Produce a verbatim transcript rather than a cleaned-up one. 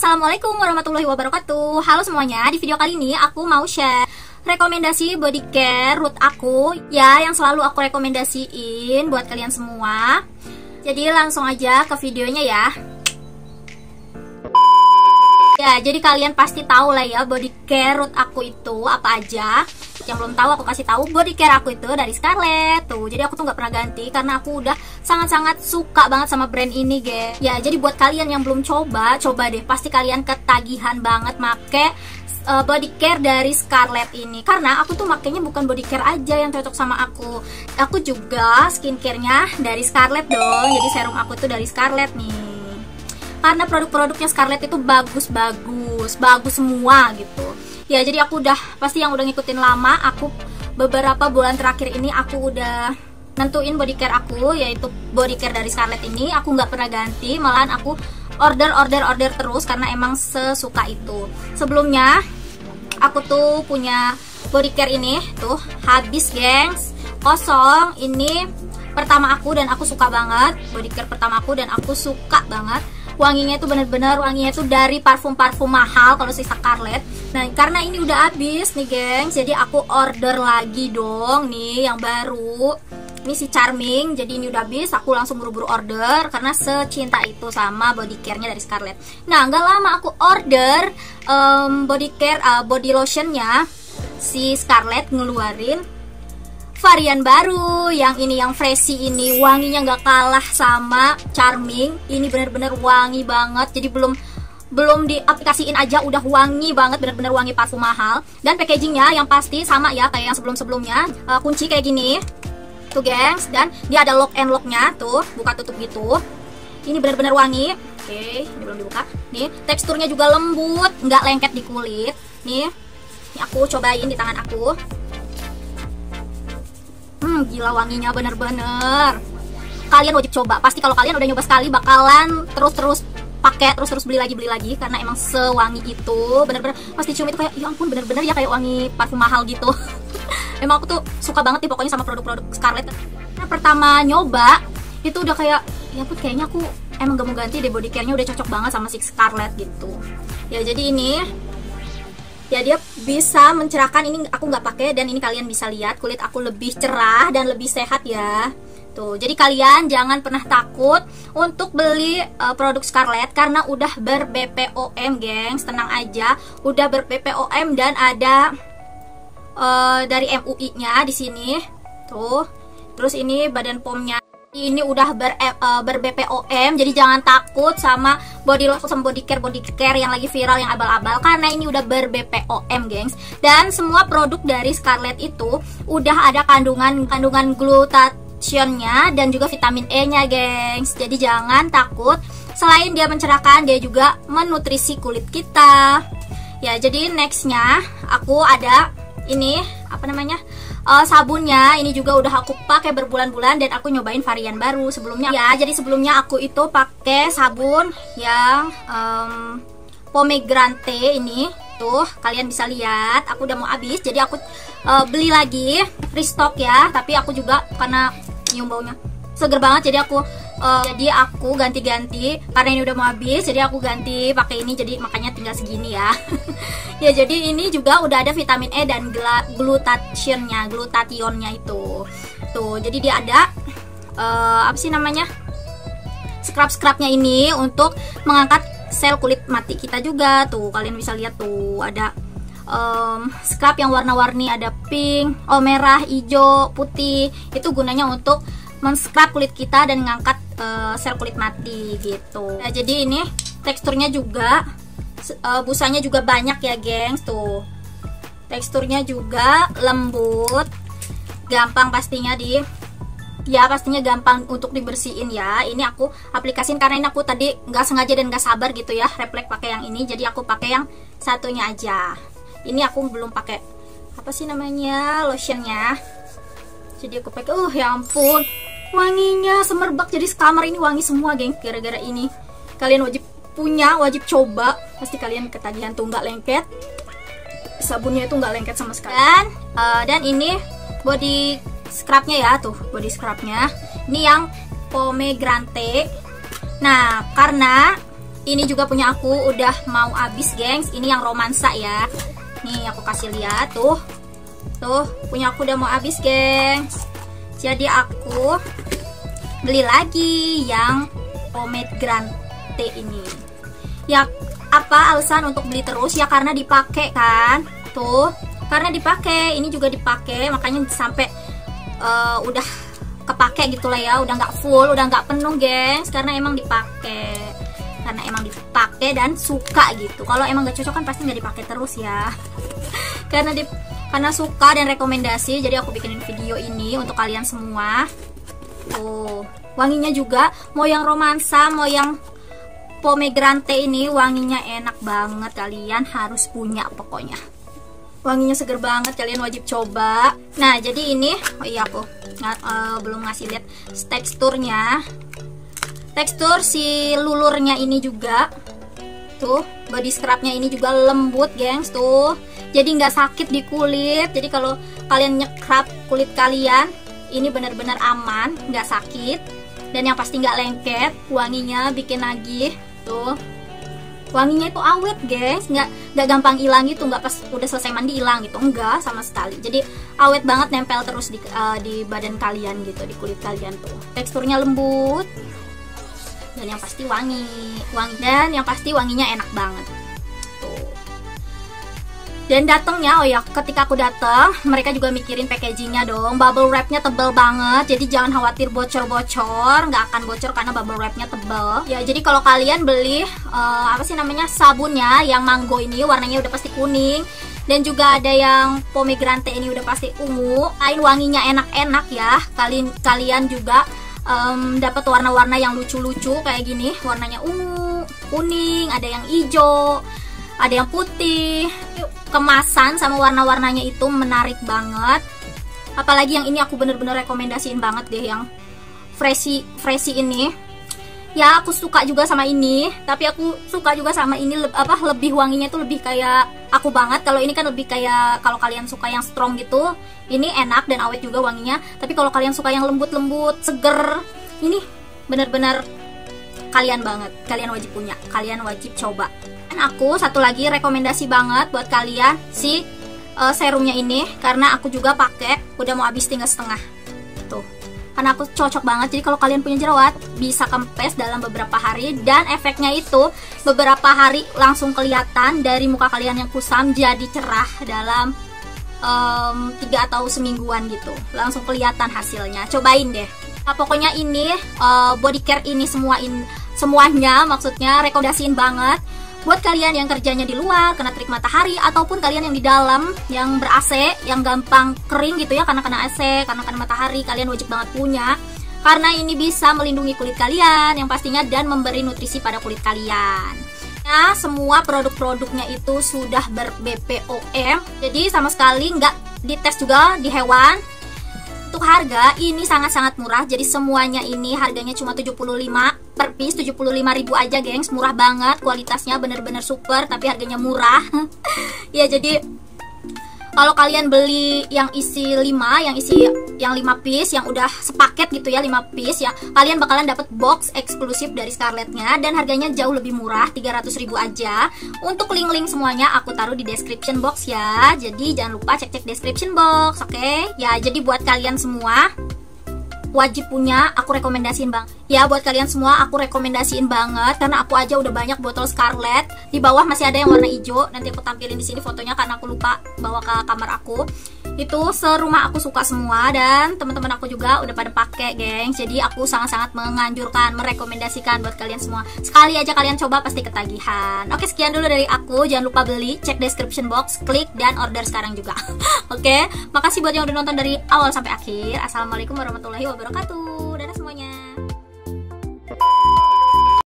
Assalamualaikum warahmatullahi wabarakatuh. Halo semuanya, di video kali ini aku mau share rekomendasi body care root aku ya, yang selalu aku rekomendasiin buat kalian semua. Jadi langsung aja ke videonya ya. Ya, jadi kalian pasti tahu lah ya body care root aku itu apa aja. Yang belum tahu aku kasih tahu, body care aku itu dari Scarlett tuh. Jadi aku tuh nggak pernah ganti karena aku udah sangat-sangat suka banget sama brand ini, guys. Ya, jadi buat kalian yang belum coba, coba deh, pasti kalian ketagihan banget make uh, body care dari Scarlett ini. Karena aku tuh makainya bukan body care aja yang cocok sama aku. Aku juga skincare-nya dari Scarlett dong. Jadi serum aku tuh dari Scarlett nih. Karena produk-produknya Scarlett itu bagus-bagus, bagus semua gitu. Ya, jadi aku udah, pasti yang udah ngikutin lama, aku beberapa bulan terakhir ini aku udah nentuin body care aku, yaitu body care dari Scarlett ini. Aku nggak pernah ganti, malahan aku order order order terus karena emang sesuka itu. Sebelumnya aku tuh punya body care ini tuh habis, gengs, kosong. Ini pertama aku dan aku suka banget, body care pertama aku dan aku suka banget. Wanginya itu bener-bener wanginya itu dari parfum-parfum mahal kalau si Scarlett. Nah, karena ini udah habis nih, gengs, jadi aku order lagi dong nih yang baru. Ini si Charming, jadi ini udah habis, aku langsung buru-buru order karena secinta itu sama body care-nya dari Scarlett. Nah, nggak lama aku order um, body care uh, body lotion-nya si Scarlett ngeluarin varian baru, yang ini yang Freshy ini. Wanginya nggak kalah sama Charming. Ini bener-bener wangi banget. Jadi belum belum diaplikasiin aja udah wangi banget, bener-bener wangi parfum mahal. Dan packagingnya yang pasti sama ya kayak yang sebelum-sebelumnya. Uh, kunci kayak gini tuh, gengs, dan dia ada lock and locknya tuh, buka tutup gitu. Ini bener-bener wangi. Oke, ini belum dibuka. Nih, teksturnya juga lembut, nggak lengket di kulit. Nih, ini aku cobain di tangan aku. Hmm, gila wanginya bener-bener. Kalian wajib coba. Pasti kalau kalian udah nyoba sekali bakalan terus-terus pakai, terus-terus beli lagi beli lagi karena emang sewangi itu. Bener-bener pasti cium itu kayak, ya ampun, bener-bener ya kayak wangi parfum mahal gitu. Emang aku tuh suka banget nih pokoknya sama produk-produk Scarlett. Nah, pertama nyoba itu udah kayak, ya ampun, kayaknya aku emang gak mau ganti deh, body care-nya udah cocok banget sama si Scarlett gitu. Ya, jadi ini ya dia bisa mencerahkan. Ini aku nggak pakai dan ini kalian bisa lihat kulit aku lebih cerah dan lebih sehat ya. Tuh, jadi kalian jangan pernah takut untuk beli uh, produk Scarlett karena udah ber-B P O M, gengs. Tenang aja, udah ber-B P O M dan ada uh, dari M U I-nya di sini. Tuh. Terus ini badan P O M-nya. Ini udah ber, uh, ber-B P O M, jadi jangan takut sama body lotion, sama body care body care yang lagi viral, yang abal-abal, karena ini udah ber-B P O M, gengs. Dan semua produk dari Scarlett itu udah ada kandungan kandungan glutationnya dan juga vitamin E-nya, gengs. Jadi jangan takut. Selain dia mencerahkan, dia juga menutrisi kulit kita. Ya, jadi nextnya aku ada ini apa namanya? Uh, sabunnya. Ini juga udah aku pakai berbulan-bulan dan aku nyobain varian baru. Sebelumnya ya, jadi sebelumnya aku itu pakai sabun yang um, pomegranate ini tuh, kalian bisa lihat aku udah mau habis, jadi aku uh, beli lagi restock ya. Tapi aku juga karena nyium baunya seger banget, jadi aku uh, jadi aku ganti-ganti karena ini udah mau habis, jadi aku ganti pakai ini, jadi makanya tinggal segini ya. Ya, jadi ini juga udah ada vitamin E dan glutationnya, glutationnya itu. Tuh, jadi dia ada uh, apa sih namanya? Scrub-scrubnya ini untuk mengangkat sel kulit mati kita juga. Tuh, kalian bisa lihat tuh ada um, scrub yang warna-warni, ada pink, oh merah, hijau, putih. Itu gunanya untuk men-scrub kulit kita dan mengangkat uh, sel kulit mati gitu. Nah, jadi ini teksturnya juga Uh, busanya juga banyak ya, gengs. Tuh, teksturnya juga lembut, gampang pastinya di ya pastinya gampang untuk dibersihin ya. Ini aku aplikasiin karena ini aku tadi nggak sengaja dan nggak sabar gitu ya refleks pakai yang ini, jadi aku pakai yang satunya aja. Ini aku belum pakai apa sih namanya lotionnya, jadi aku pakai uh ya ampun, wanginya semerbak. Jadi sekamar ini wangi semua, gengs, gara-gara ini. Kalian wajib punya, wajib coba. Pasti kalian ketagihan tuh, nggak lengket. Sabunnya itu nggak lengket sama sekali. Dan, uh, dan ini body scrubnya ya, tuh body scrubnya. Ini yang pomegranate. Nah, karena Ini juga punya aku udah mau habis, gengs. Ini yang romansa ya. Nih aku kasih lihat tuh. Tuh, punya aku udah mau habis, gengs. Jadi aku beli lagi yang pomegranate ini. Ya, apa alasan untuk beli terus? Ya karena dipakai kan. Tuh, karena dipakai. Ini juga dipakai, makanya sampai uh, udah kepake gitulah ya. Udah nggak full, udah nggak penuh, gengs. Karena emang dipakai. Karena emang dipakai dan suka gitu. Kalau emang gak cocok kan pasti nggak dipakai terus ya. Karena di karena suka dan rekomendasi, jadi aku bikinin video ini untuk kalian semua. Tuh, wanginya juga mau yang romansa, mau yang pomegranate ini wanginya enak banget. Kalian harus punya pokoknya. Wanginya seger banget, kalian wajib coba. Nah, jadi ini, oh iya aku uh, belum ngasih lihat teksturnya. Tekstur si lulurnya ini juga, tuh body scrubnya ini juga lembut, gengs, tuh. Jadi nggak sakit di kulit. Jadi kalau kalian nyekrap kulit kalian, ini benar-benar aman, nggak sakit. Dan yang pasti nggak lengket. Wanginya bikin nagih, tuh. Wanginya itu awet, gengs, nggak nggak gampang hilang gitu, nggak pas udah selesai mandi hilang gitu, enggak sama sekali. Jadi awet banget, nempel terus di uh, di badan kalian gitu, di kulit kalian tuh. Teksturnya lembut. Dan yang pasti wangi, wangi dan yang pasti wanginya enak banget. Tuh. Dan datangnya, oh ya, ketika aku datang, mereka juga mikirin packagingnya dong. Bubble wrapnya tebel banget, jadi jangan khawatir bocor-bocor, nggak akan bocor karena bubble wrapnya tebel. Ya, jadi kalau kalian beli uh, apa sih namanya sabunnya, yang mango ini warnanya udah pasti kuning. Dan juga ada yang pomegranate ini udah pasti ungu. Lain wanginya enak-enak ya. Kalian kalian juga Um, dapat warna-warna yang lucu-lucu kayak gini, warnanya ungu, kuning, ada yang hijau, ada yang putih. Kemasan sama warna-warnanya itu menarik banget. Apalagi yang ini aku bener-bener rekomendasiin banget deh, yang Freshy Freshy ini. Ya aku suka juga sama ini, tapi aku suka juga sama ini le apa lebih wanginya tuh lebih kayak aku banget. Kalau ini kan lebih kayak, kalau kalian suka yang strong gitu, ini enak dan awet juga wanginya. Tapi kalau kalian suka yang lembut-lembut, seger, ini bener-bener kalian banget. Kalian wajib punya, kalian wajib coba. Dan aku satu lagi rekomendasi banget buat kalian si uh, serumnya ini, karena aku juga pakai, udah mau habis tinggal setengah. Tuh. Karena aku cocok banget. Jadi kalau kalian punya jerawat, bisa kempes dalam beberapa hari. Dan efeknya itu beberapa hari langsung kelihatan dari muka kalian yang kusam jadi cerah dalam um, tiga atau semingguan gitu. Langsung kelihatan hasilnya. Cobain deh. Nah, pokoknya ini uh, body care ini semua in, semuanya maksudnya rekomendasiin banget buat kalian yang kerjanya di luar, kena terik matahari, ataupun kalian yang di dalam, yang ber-A C, yang gampang kering gitu ya, karena kena A C, karena kena matahari, kalian wajib banget punya. Karena ini bisa melindungi kulit kalian, yang pastinya, dan memberi nutrisi pada kulit kalian. Nah, semua produk-produknya itu sudah ber-B P O M, jadi sama sekali nggak dites juga di hewan. Untuk harga, ini sangat-sangat murah, jadi semuanya ini harganya cuma tujuh puluh lima per piece, tujuh puluh lima ribu aja, gengs. Murah banget, kualitasnya bener-bener super, tapi harganya murah. Ya, jadi kalau kalian beli yang isi lima, yang isi yang lima piece, yang udah sepaket gitu ya, lima piece ya, kalian bakalan dapat box eksklusif dari Scarlett-nya, dan harganya jauh lebih murah, tiga ratus ribu aja. Untuk link-link semuanya aku taruh di description box ya. Jadi jangan lupa cek-cek description box, oke? Okay? Ya, jadi buat kalian semua wajib punya, aku rekomendasiin bang. Ya, buat kalian semua aku rekomendasiin banget, karena aku aja udah banyak botol Scarlett. Di bawah masih ada yang warna hijau, nanti aku tampilin di sini fotonya karena aku lupa bawa ke kamar aku. Itu serumah aku suka semua, dan teman-teman aku juga udah pada pakai, gengs. Jadi aku sangat-sangat menganjurkan, merekomendasikan buat kalian semua. Sekali aja kalian coba pasti ketagihan. Oke, sekian dulu dari aku. Jangan lupa beli, cek description box, klik dan order sekarang juga. Oke, makasih buat yang udah nonton dari awal sampai akhir. Assalamualaikum warahmatullahi wabarakatuh.